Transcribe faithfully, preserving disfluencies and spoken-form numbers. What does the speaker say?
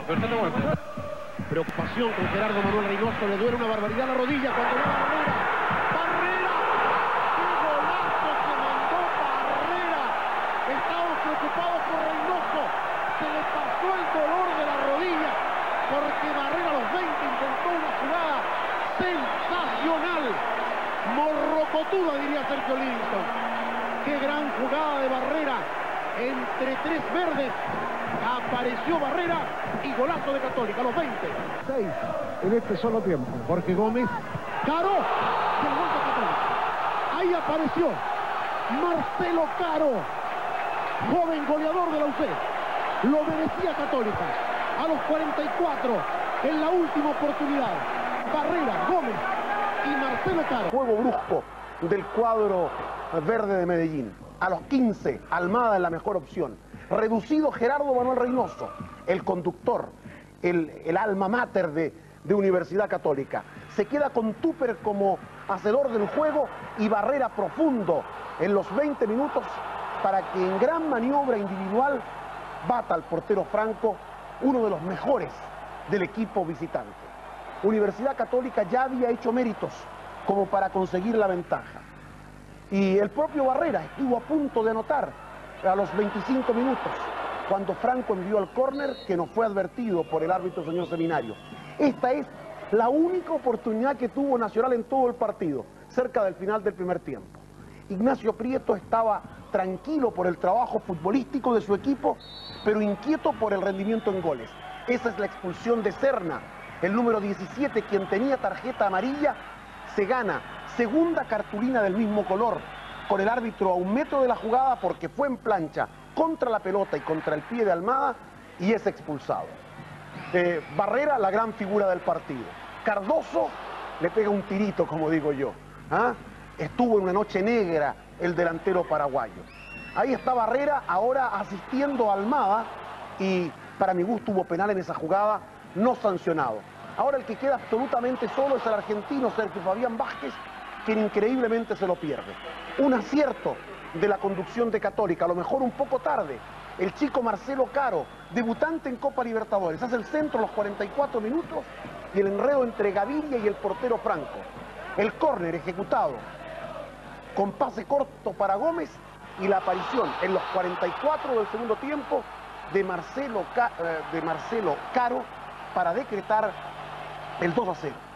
Preocupación con Gerardo Manuel Reynoso, le duele una barbaridad la rodilla cuando va Barrera. ¡Barrera! ¡Qué golazo se mandó Barrera! Estaban preocupados por Reynoso. Se le pasó el dolor de la rodilla porque Barrera a los veinte intentó una jugada sensacional. Morrocotuda, diría Sergio Livingston. ¡Qué gran jugada de Barrera! Entre tres verdes apareció Barrera y golazo de Católica a los veinte. seis en este solo tiempo. Jorge Gómez, Caro, y el gol de Católica. Ahí apareció Marcelo Caro, joven goleador de la U C. Lo merecía Católica. A los cuarenta y cuatro, en la última oportunidad, Barrera, Gómez y Marcelo Caro. Juego brusco del cuadro verde de Medellín. A los quince, Almada es la mejor opción. Reducido Gerardo Manuel Reynoso, el conductor, el, el alma mater de, de Universidad Católica. Se queda con Tupper como hacedor del juego y Barrera profundo en los veinte minutos para que en gran maniobra individual bata al portero Franco, uno de los mejores del equipo visitante. Universidad Católica ya había hecho méritos como para conseguir la ventaja. Y el propio Barrera estuvo a punto de anotar a los veinticinco minutos, cuando Franco envió al córner que no fue advertido por el árbitro señor Seminario. Esta es la única oportunidad que tuvo Nacional en todo el partido, cerca del final del primer tiempo. Ignacio Prieto estaba tranquilo por el trabajo futbolístico de su equipo, pero inquieto por el rendimiento en goles. Esa es la expulsión de Serna, el número diecisiete, quien tenía tarjeta amarilla, se gana segunda cartulina del mismo color, con el árbitro a un metro de la jugada porque fue en plancha contra la pelota y contra el pie de Almada y es expulsado. Eh, Barrera, la gran figura del partido. Cardoso le pega un tirito, como digo yo. ¿Ah? Estuvo en una noche negra el delantero paraguayo. Ahí está Barrera, ahora asistiendo a Almada y para mi gusto hubo penal en esa jugada, no sancionado. Ahora el que queda absolutamente solo es el argentino Sergio Fabián Vázquez, quien increíblemente se lo pierde. Un acierto de la conducción de Católica, a lo mejor un poco tarde. El chico Marcelo Caro, debutante en Copa Libertadores, hace el centro a los cuarenta y cuatro minutos y el enredo entre Gaviria y el portero Franco. El córner ejecutado con pase corto para Gómez y la aparición en los cuarenta y cuatro del segundo tiempo de Marcelo, de Marcelo Caro para decretar el dos a cero.